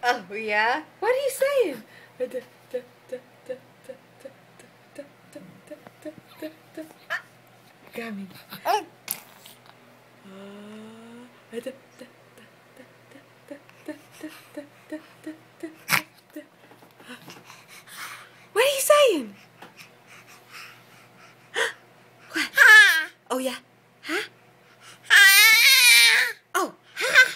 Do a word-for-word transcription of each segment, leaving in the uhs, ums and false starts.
Oh, yeah? What are you saying? Got me. What are you saying? What? Oh, yeah? Huh? Oh, ha!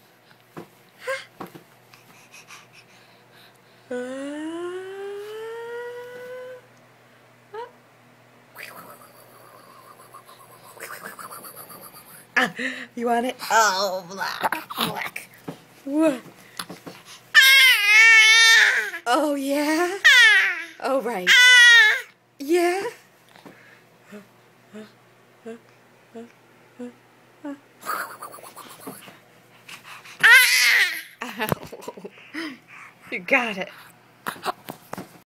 Ah, you want it? Oh, black, black. What? Oh, yeah? Oh, right. Yeah? Ow. You got it.